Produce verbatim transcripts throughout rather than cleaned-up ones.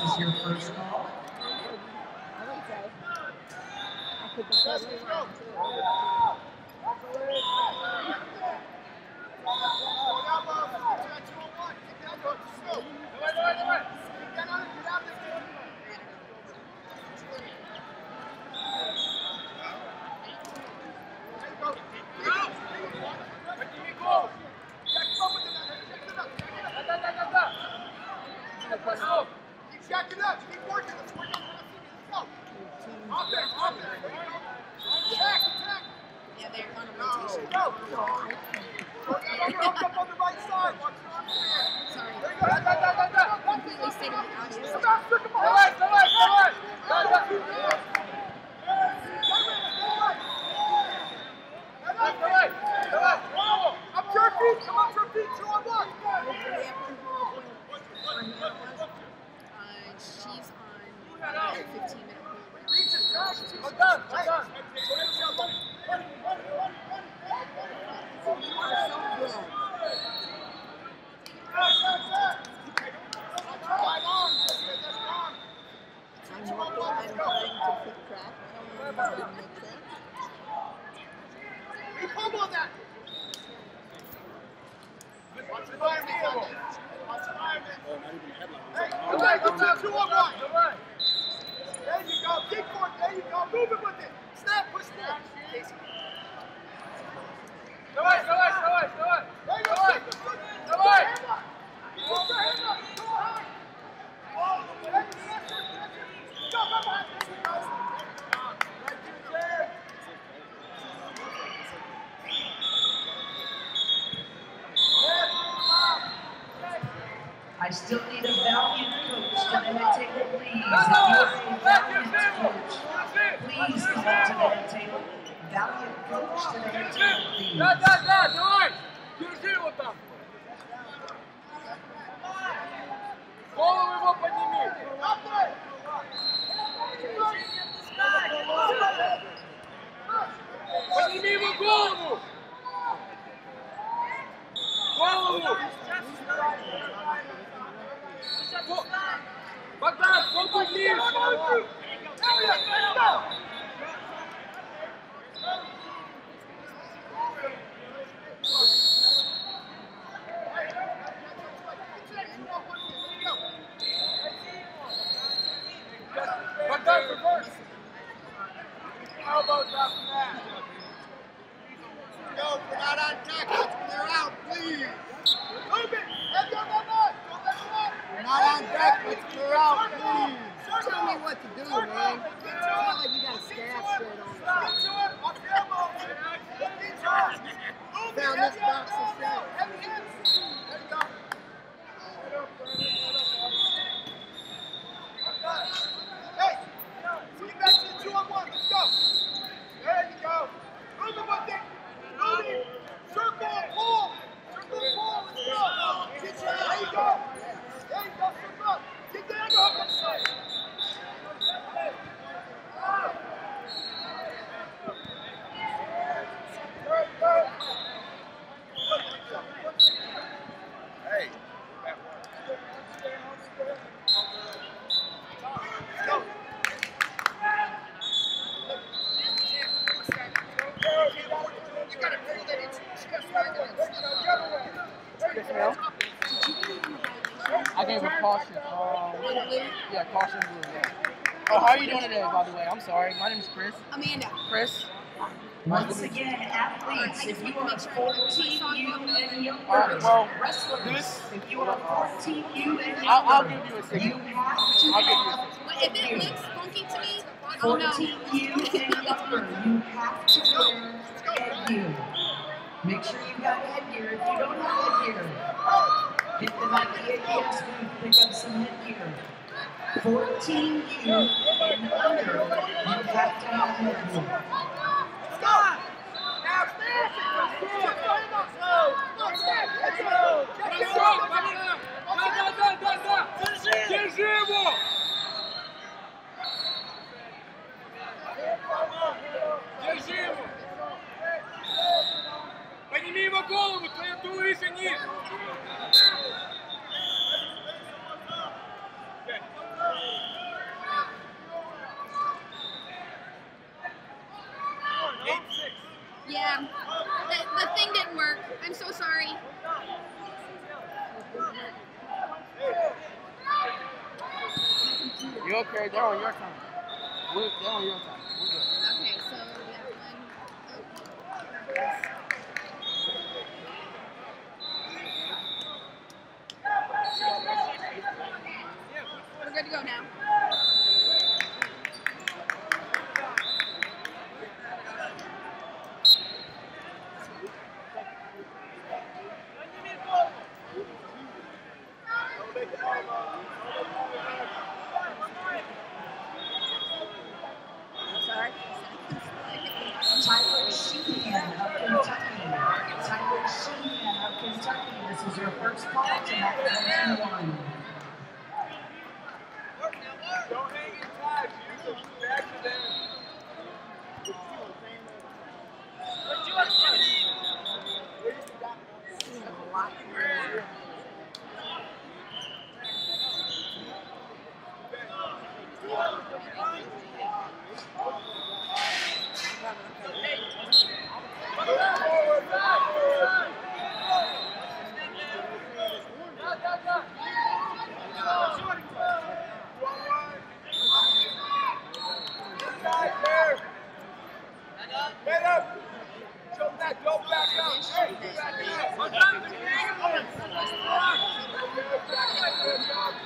is your first call. I would say. I could completely wrong too. Yeah, they're on a rotation. Sorry. Completely stayed in the audience. Up to your feet! Come up to your feet! Two on one! Uh, she's on a fifteen minute program. I'm done! I'm done! You are so good. I'm working, I'm trying to keep track. I don't know if that makes sense. We pummel on that! Watch the environment, Watch the environment. All right, go to two on one. There you go. Dig for it. There you go. Move it with it. Snap, push snap. Давай, давай, давай, давай. Давай. Давай. Put your hand up. Go high. Oh, go back. Go, go back. Right to the chair. I still need a valiant coach to the head table, please. If you are a valiant coach, please come up to the head table. Valiant coach to the head table, please. Да, да, да, давай! Держи его там! Голову его подними! Подними его голову! Голову! Богдан, голову вниз! Богдан, reverse! Elbows up and that. Go, we're not on deck. Let's clear out, please. Move it! Let's go, go, go! We're not on deck. Let's clear out, please. Tell me what to do, man. It's not like you got a staff straight on. Found this box of stuff. Hey, get back to the two on one. Let's go. There you go. Move it with it. Move it. Circle and pull. Circle and pull. Let's go. Get your, there you go. There you go. Circle up. Get the angle up. Let's go. Hey. Go. You gotta pull that in. She got slide that in. I gave a caution. Um, yeah, caution blue. Yeah. Oh, how are you doing today, by the way? I'm sorry. My name is Chris. Amanda. Chris. Once again, athletes, if you are fourteen U and younger, Alright, well, wrestlers, this- if you are fourteen U and younger, I'll, I'll give you a signal. you have to I'll give you a have But if it looks funky to me, oh no. fourteen U and younger, you have to wear headgear. Make sure you got headgear. If you don't have headgear, hit the Nike A B S booth, pick up some headgear. fourteen U and under, you have to have headgear. Stop! Now stand! Let's go! Let's go! Let's go! Да, да, да, да, да! Держи его! Держи его! Подними его голову, твою ту выше низ! Yeah. The, the thing didn't work. I'm so sorry. You okay? They're on your time. We're, they're on your time. We're good. Okay, so we have one. We're good to go now. Sorry. Tyler Sheehan of Kentucky. Tyler Sheehan of Kentucky. This is your first call to that one. Don't hang in tight. Use the back to them. Head up! Show that, go back up! Hey, back up!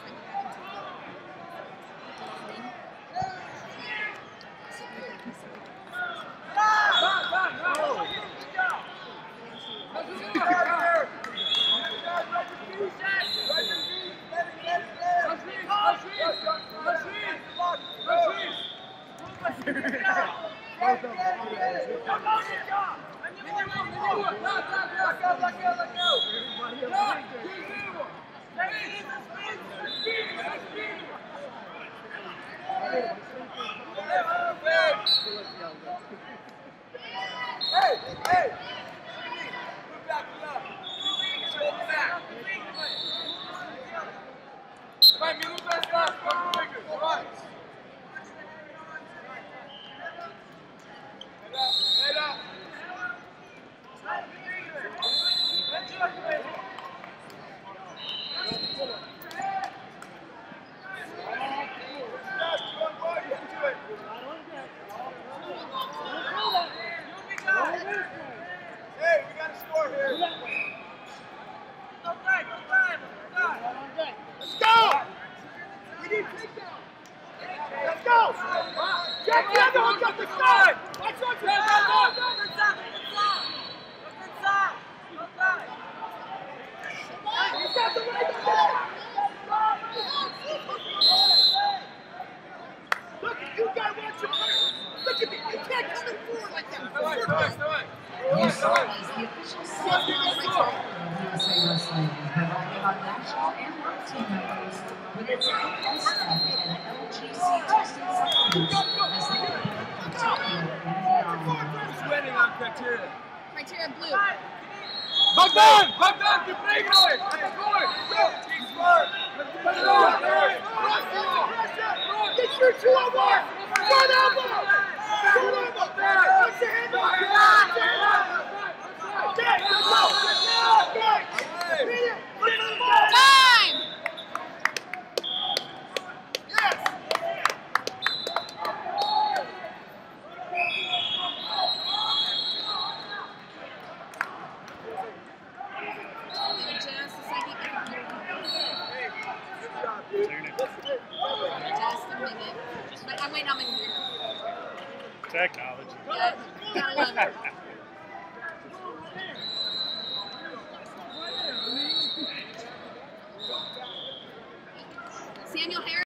Hey, hey! Move back, move up. Show the back. Vai, minuto atrás, vamos comigo. Vai. Head up, head up. Hey, we got a score here. Let's go! We need takedown. Let's go! Jack, the other one's up the side! Watch out! Go, go, go! Good side! Good side! Good side! Good side! He's got the right Look at you guys, watch your person! Look at me! You can't come in forward like that! No way, no way, no way! You saw it as the official safety officer of U S A Wrestling, providing our national and world team members with its A S F and L G C tested supplements as they prepare for Tokyo and beyond. Winning on criteria. Criteria blue. Bogdan! Bogdan, ты проигрываешь! Отбой! Team smart! Get your two on one! Front elbow! Front elbow! Watch your hand up! Watch your hand up! Okay, let's go! Time! Yes! Just a second. Hey, good job, dude. Just a minute. But I'm waiting on my computer. Technology. Yeah, gotta love it.